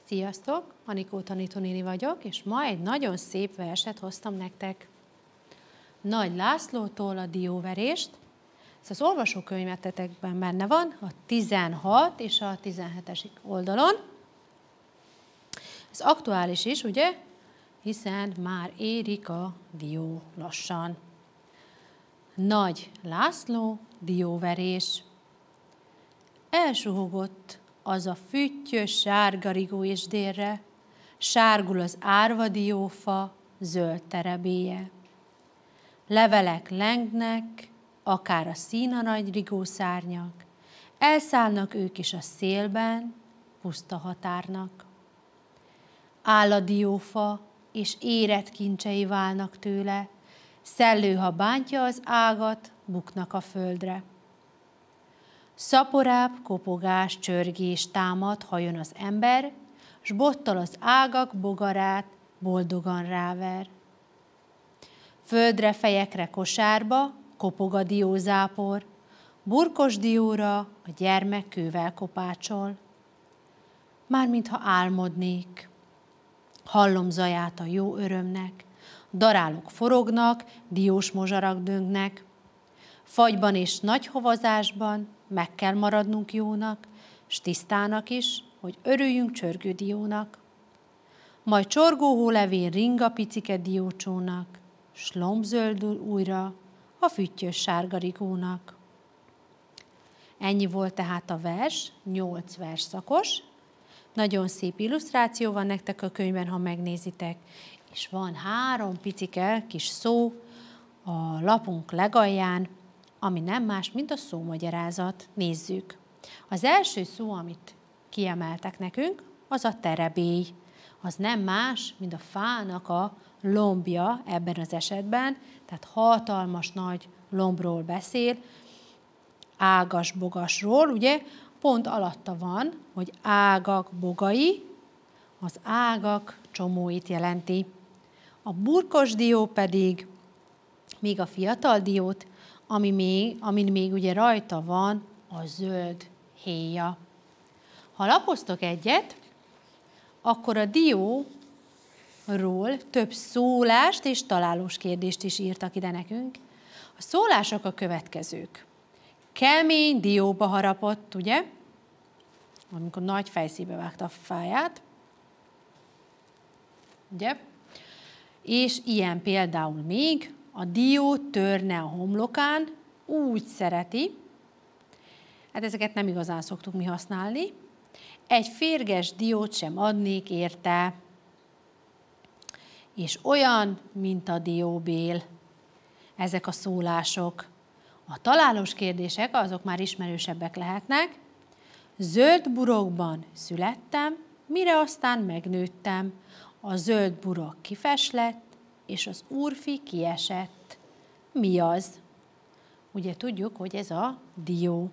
Sziasztok! Anikó tanítónéni vagyok, és ma egy nagyon szép verset hoztam nektek. Nagy Lászlótól a dióverést. Ez az olvasókönyvetetekben benne van, a 16 és a 17. oldalon. Ez aktuális is, ugye? Hiszen már érik a dió lassan. Nagy László, dióverés. Elsuhogott az a füttyös sárgarigó és délre, sárgul az árvadiófa, zöld terebélye. Levelek lengnek, akár a színarangy rigószárnyak, elszállnak ők is a szélben, puszta határnak. Áll a diófa, és érett kincsei válnak tőle, szellő, ha bántja az ágat, buknak a földre. Szaporább kopogás, csörgés támad, ha jön az ember, s bottal az ágak bogarát boldogan ráver. Földre, fejekre, kosárba kopog a diózápor, burkos dióra a gyermek kővel kopácsol. Már mintha álmodnék, hallom zaját a jó örömnek, darálok forognak, diós mozsarak döngnek. Fagyban és nagy havazásban meg kell maradnunk jónak, s tisztának is, hogy örüljünk csörgő diónak. Majd csorgó hólevén ring a picike diócsónak, s lombzöldül újra a füttyös sárgarigónak. Ennyi volt tehát a vers, 8 versszakos. Nagyon szép illusztráció van nektek a könyvben, ha megnézitek. És van 3 picike kis szó a lapunk legalján, ami nem más, mint a szómagyarázat. Nézzük. Az első szó, amit kiemeltek nekünk, az a terebély. Az nem más, mint a fának a lombja ebben az esetben, tehát hatalmas nagy lombról beszél, ágas bogasról, ugye, pont alatta van, hogy ágak bogai, az ágak csomóit jelenti. A burkos dió pedig, még a fiatal diót, amin még ugye rajta van a zöld héja. Ha lapoztok egyet, akkor a dióról több szólást és találós kérdést is írtak ide nekünk. A szólások a következők. Kemény dióba harapott, ugye? Amikor nagy fejszébe vágta a fáját. Ugye? És ilyen például még a dió törne a homlokán, úgy szereti, hát ezeket nem igazán szoktuk mi használni, egy férges diót sem adnék érte, és olyan, mint a dióbél. Ezek a szólások. A találós kérdések, azok már ismerősebbek lehetnek. Zöld burokban születtem, mire aztán megnőttem. A zöld burok kifeslett, és az úrfi kiesett. Mi az? Ugye tudjuk, hogy ez a dió.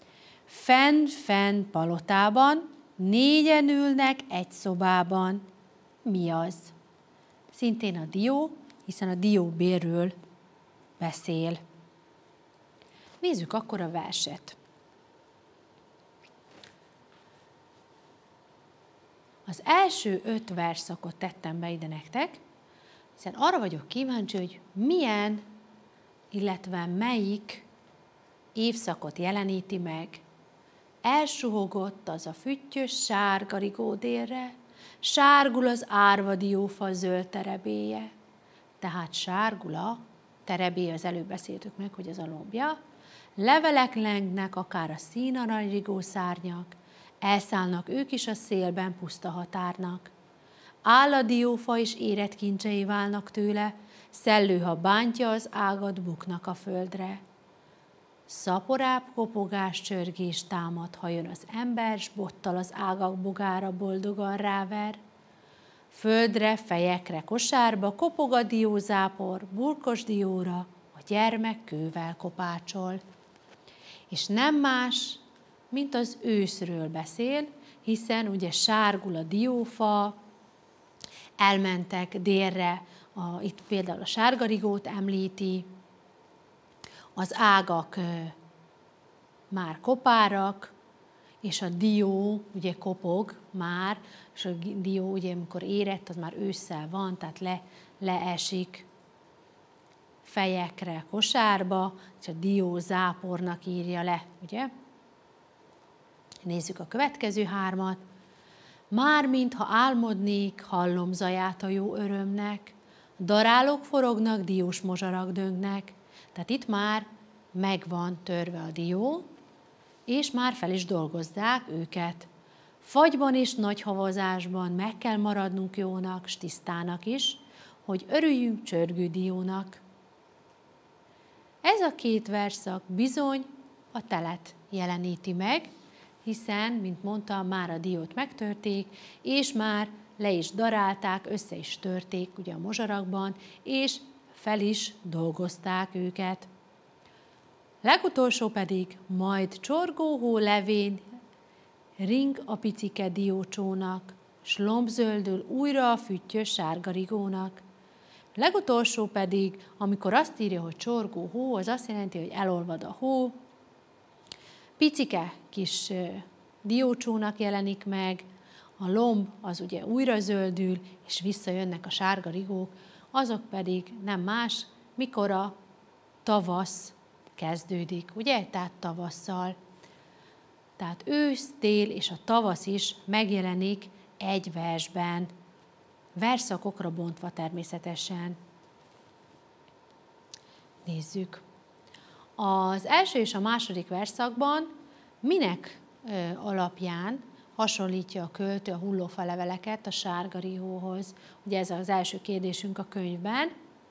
Fenn palotában, 4-en ülnek egy szobában. Mi az? Szintén a dió, hiszen a dióbérről beszél. Nézzük akkor a verset. Az első 5 versszakot tettem be ide nektek, hiszen arra vagyok kíváncsi, hogy milyen, illetve melyik évszakot jeleníti meg. Elsuhogott az a füttyös sárgarigó délre, sárgul az árvadiófa zöld terebélye. Tehát sárgul a terebélye, az előbb beszéltük meg, hogy az a lombja. Levelek lengnek, akár a színarangy rigószárnyak, elszállnak ők is a szélben puszta határnak. Áll a diófa, és érett kincsei válnak tőle, szellő, ha bántja az ágat, buknak a földre. Szaporább kopogás, csörgés támad, ha jön az ember, s bottal az ágak bogára boldogan ráver. Földre, fejekre, kosárba kopog a diózápor, burkos dióra a gyermek kővel kopácsol. És nem más, mint az őszről beszél, hiszen ugye sárgul a diófa, elmentek délre, itt például a sárgarigót említi, az ágak már kopárak, és a dió ugye kopog már, és a dió ugye amikor érett, az már ősszel van, tehát leesik fejekre, kosárba, és a dió zápornak írja le, ugye? Nézzük a következő 3. Már mintha álmodnék, hallom zaját a jó örömnek, darálok forognak, diós mozsarak döngnek. Tehát itt már meg van törve a dió, és már fel is dolgozzák őket. Fagyban és nagy havazásban meg kell maradnunk jónak, s tisztának is, hogy örüljünk csörgő diónak. Ez a 2 versszak bizony a telet jeleníti meg, hiszen, mint mondtam, már a diót megtörték, és már le is darálták, össze is törték ugye a mozsarakban, és fel is dolgozták őket. Legutolsó pedig majd csorgó hó levén ring a picike diócsónak, s lombzöldül újra a füttyös sárga rigónak. Legutolsó pedig, amikor azt írja, hogy csorgó hó, az azt jelenti, hogy elolvad a hó, picike kis diócsónak jelenik meg, a lomb az ugye újra zöldül, és visszajönnek a sárga rigók, azok pedig nem más, mikor a tavasz kezdődik, ugye? Tehát tavasszal. Tehát ősz, tél és a tavasz is megjelenik egy versben, versszakokra bontva természetesen. Nézzük. Az első és a második versszakban minek alapján hasonlítja a költő a hullófa leveleket a sárga rigóhoz? Ugye ez az első kérdésünk a könyvben.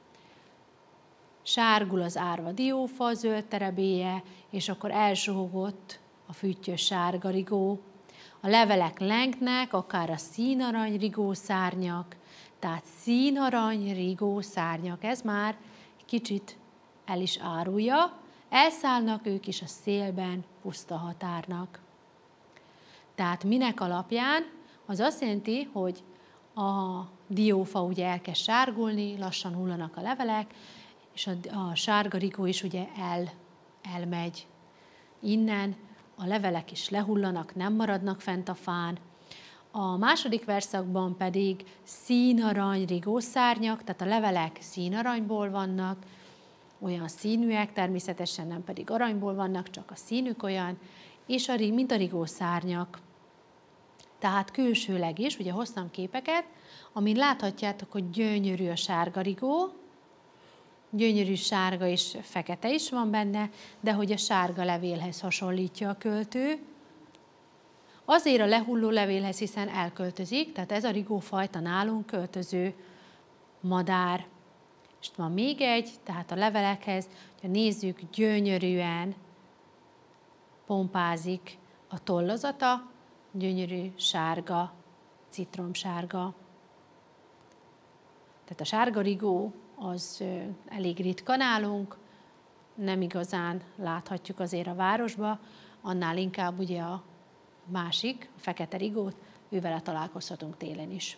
Sárgul az árva diófa, zöld terebélye, és akkor elsuhogott a füttyös sárga rigó. A levelek lengnek, akár a színarany rigószárnyak, tehát színarany rigószárnyak, ez már kicsit el is árulja, elszállnak ők is a szélben puszta határnak. Tehát minek alapján? Az azt jelenti, hogy a diófa ugye elkezd sárgulni, lassan hullanak a levelek, és a sárga rigó is ugye elmegy innen, a levelek is lehullanak, nem maradnak fent a fán. A második verszakban pedig színarany rigószárnyak, tehát a levelek színaranyból vannak, olyan színűek, természetesen nem pedig aranyból vannak, csak a színük olyan, és mint a rigószárnyak. Tehát külsőleg is, ugye hoztam képeket, amin láthatjátok, hogy gyönyörű a sárga rigó, gyönyörű sárga és fekete is van benne, de hogy a sárga levélhez hasonlítja a költő. Azért a lehulló levélhez, hiszen elköltözik, tehát ez a rigófajta nálunk költöző madár. És van még egy, tehát a levelekhez, ha nézzük, gyönyörűen pompázik a tollazata, gyönyörű sárga, citromsárga. Tehát a sárga rigó az elég ritka nálunk, nem igazán láthatjuk azért a városba, annál inkább ugye a másik, a fekete rigót, ővele találkozhatunk télen is.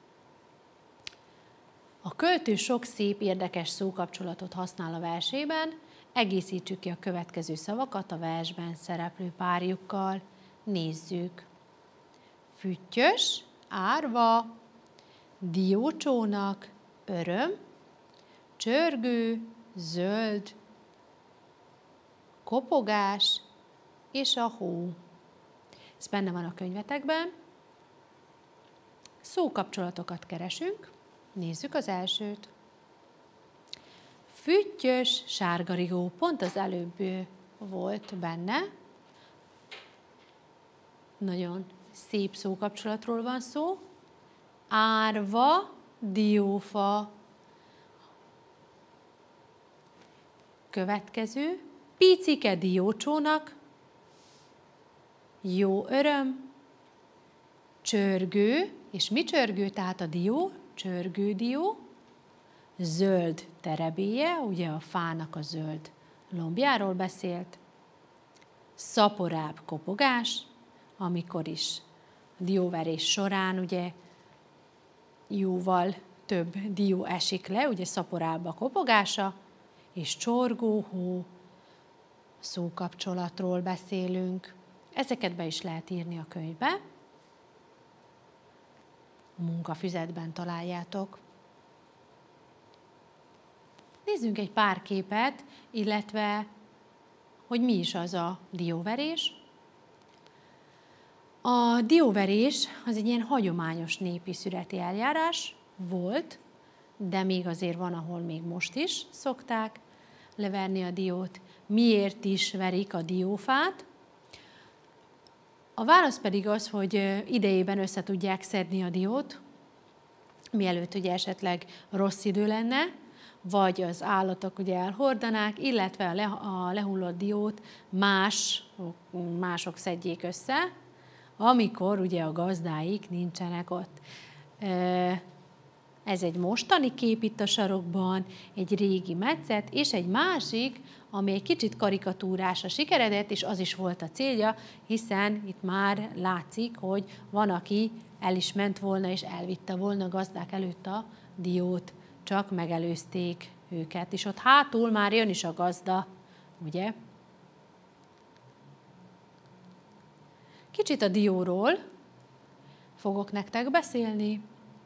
A költő sok szép, érdekes szókapcsolatot használ a versében, egészítsük ki a következő szavakat a versben szereplő párjukkal. Nézzük. Füttyös, árva, diócsónak, öröm, csörgő, zöld, kopogás és a hó. Ez benne van a könyvetekben. Szókapcsolatokat keresünk. Nézzük az elsőt. Füttyös, sárgarigó, pont az előbb volt benne. Nagyon szép szókapcsolatról van szó. Árva, diófa. Következő. Picike diócsónak, jó öröm, csörgő, és mi csörgő? Tehát a dió, csörgődió, zöld terebélye, ugye a fának a zöld lombjáról beszélt, szaporább kopogás, amikor is a dióverés során ugye jóval több dió esik le, ugye szaporább a kopogása, és csorgó hó, szókapcsolatról beszélünk. Ezeket be is lehet írni a könyvbe. A munkafüzetben találjátok. Nézzünk egy pár képet, illetve, hogy mi is az a dióverés. A dióverés az egy ilyen hagyományos népi szüreti eljárás volt, de még azért van, ahol még most is szokták leverni a diót. Miért is verik a diófát? A válasz pedig az, hogy idejében össze tudják szedni a diót, mielőtt ugye esetleg rossz idő lenne, vagy az állatok ugye elhordanák, illetve a lehullott diót mások szedjék össze, amikor ugye a gazdáik nincsenek ott. Ez egy mostani kép itt a sarokban, egy régi metszet, és egy másik, ami egy kicsit karikatúrás a sikeredett, és az is volt a célja, hiszen itt már látszik, hogy van, aki el is ment volna, és elvitte volna a gazdák előtt a diót, csak megelőzték őket. És ott hátul már jön is a gazda, ugye? Kicsit a dióról fogok nektek beszélni.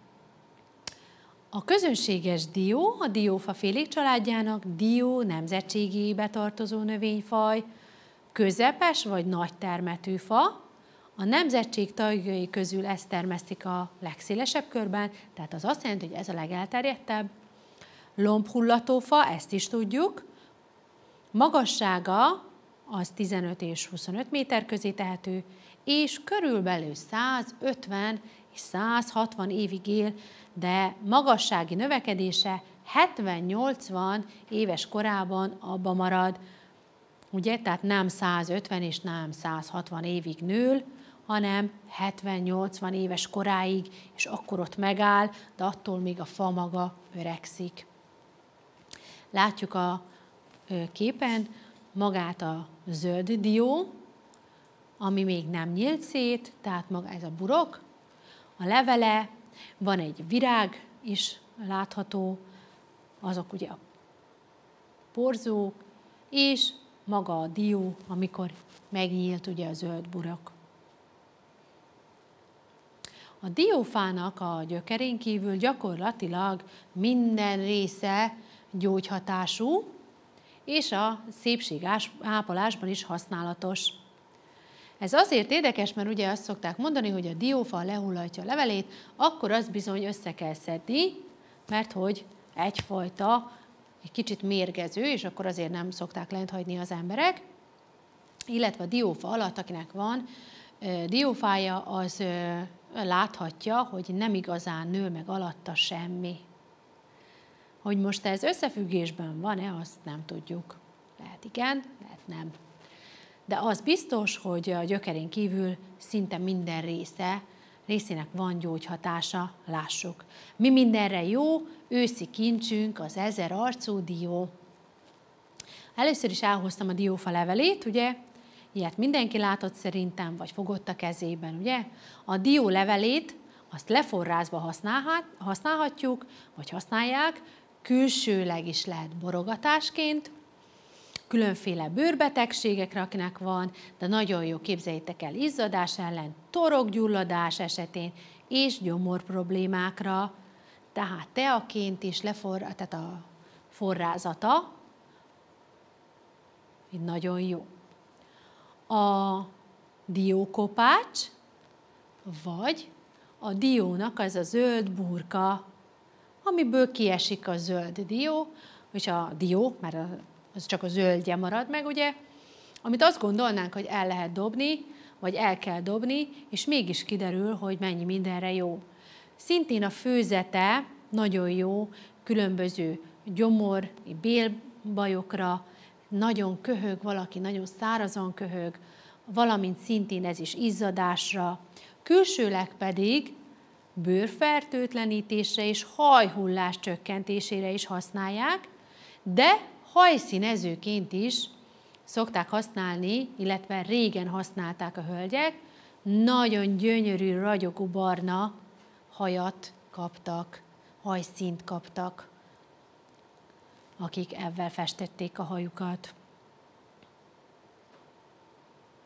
A közönséges dió a diófafélék családjának dió nemzetségébe tartozó növényfaj, közepes vagy nagy termetű fa. A nemzetség tagjai közül ezt termesztik a legszélesebb körben, tehát az azt jelenti, hogy ez a legelterjedtebb. Lombhullatófa, ezt is tudjuk. Magassága az 15 és 25 méter közé tehető, és körülbelül 150 és 160 évig él, de magassági növekedése 70-80 éves korában abba marad. Ugye, tehát nem 150 és nem 160 évig nő, hanem 70-80 éves koráig, és akkor ott megáll, de attól még a fa maga öregszik. Látjuk a képen magát a zöld dió, ami még nem nyílt szét, tehát maga ez a burok, a levele, van egy virág is látható, azok ugye a porzók, és maga a dió, amikor megnyílt ugye a zöld burok. A diófának a gyökerén kívül gyakorlatilag minden része gyógyhatású, és a szépségápolásban is használatos. Ez azért érdekes, mert ugye azt szokták mondani, hogy a diófa lehullatja a levelét, akkor azt bizony össze kell szedni, mert hogy egyfajta, egy kicsit mérgező, és akkor azért nem szokták lent hagyni az emberek, illetve a diófa alatt, akinek van diófája, az láthatja, hogy nem igazán nő meg alatta semmi. Hogy most ez összefüggésben van-e, azt nem tudjuk. Lehet igen, lehet nem. De az biztos, hogy a gyökerén kívül szinte minden részének van gyógyhatása, lássuk. Mi mindenre jó? Őszi kincsünk az 1000 arcú dió. Először is elhoztam a diófa levelét, ugye? Ilyet mindenki látott szerintem, vagy fogott a kezében, ugye? A dió levelét, azt leforrázva használhatjuk, vagy használják, külsőleg is lehet borogatásként, különféle bőrbetegségekre, akinek van, de nagyon jó, képzeljétek el, izzadás ellen, torokgyulladás esetén, és gyomor problémákra. Tehát teaként is tehát a forrázata így nagyon jó. A diókopács, vagy a diónak az a zöld burka, amiből kiesik a zöld dió, és a dió, mert az csak a zöldje marad meg, ugye, amit azt gondolnánk, hogy el lehet dobni, vagy el kell dobni, és mégis kiderül, hogy mennyi mindenre jó. Szintén a főzete nagyon jó, különböző gyomor, bélbajokra, nagyon köhög valaki, nagyon szárazon köhög, valamint szintén ez is izzadásra, külsőleg pedig bőrfertőtlenítésre és hajhullás csökkentésére is használják, de hajszínezőként is szokták használni, illetve régen használták a hölgyek, nagyon gyönyörű, ragyogó barna hajat kaptak, hajszínt kaptak, akik ebben festették a hajukat.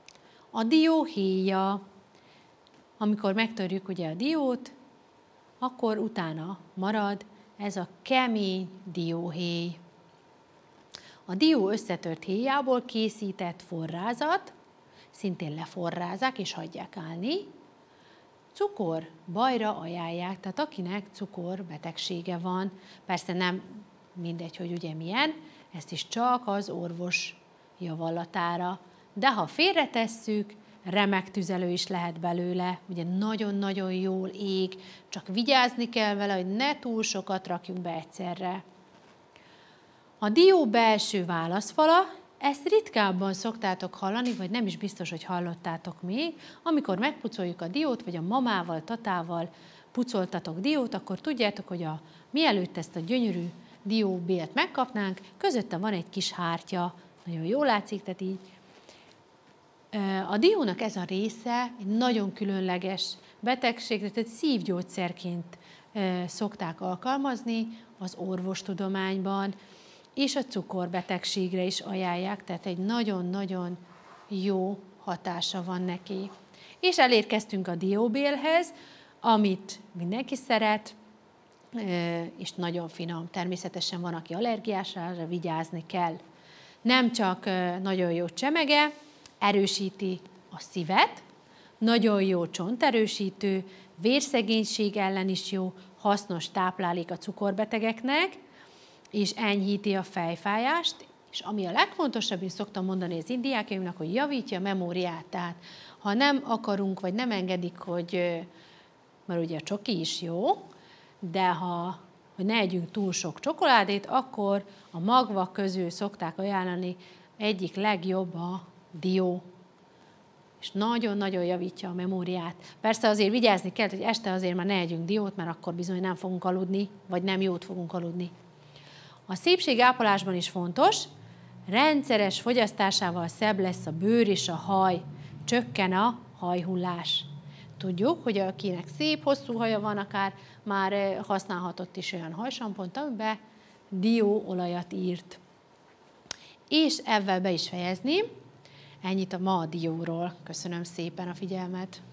A dió héja. Amikor megtörjük ugye a diót, akkor utána marad ez a kemény dióhéj. A dió összetört héjából készített forrázat, szintén leforrázzák és hagyják állni. Cukorbajra ajánlják, tehát akinek cukorbetegsége van, persze nem mindegy, hogy ugye milyen, ezt is csak az orvos javallatára. De ha félretesszük, remek tüzelő is lehet belőle, ugye nagyon-nagyon jól ég, csak vigyázni kell vele, hogy ne túl sokat rakjunk be egyszerre. A dió belső válaszfala, ezt ritkábban szoktátok hallani, vagy nem is biztos, hogy hallottátok még, amikor megpucoljuk a diót, vagy a mamával, tatával pucoltatok diót, akkor tudjátok, hogy mielőtt ezt a gyönyörű dióbélt megkapnánk, közötte van egy kis hártya, nagyon jól látszik, tehát így. A diónak ez a része egy nagyon különleges betegség, tehát szívgyógyszerként szokták alkalmazni az orvostudományban, és a cukorbetegségre is ajánlják, tehát egy nagyon-nagyon jó hatása van neki. És elérkeztünk a dióbélhez, amit mindenki szeret, és nagyon finom. Természetesen van, aki allergiás, arra vigyázni kell. Nem csak nagyon jó csemege, erősíti a szívet, nagyon jó csonterősítő, vérszegénység ellen is jó, hasznos táplálék a cukorbetegeknek, és enyhíti a fejfájást, és ami a legfontosabb, én szoktam mondani az indiákainknak, hogy javítja a memóriát. Tehát ha nem akarunk, vagy nem engedik, mert ugye a csoki is jó, de hogy ne együnk túl sok csokoládét, akkor a magvak közül szokták ajánlani, egyik legjobb a dió. És nagyon-nagyon javítja a memóriát. Persze azért vigyázni kell, hogy este azért már ne együnk diót, mert akkor bizony nem fogunk aludni, vagy nem jót fogunk aludni. A szépségápolásban is fontos, rendszeres fogyasztásával szebb lesz a bőr és a haj, csökken a hajhullás. Tudjuk, hogy akinek szép, hosszú haja van, akár már használhatott is olyan hajsampont, amiben dióolajat írt. És ezzel be is fejezni. Ennyit ma a dióról. Köszönöm szépen a figyelmet!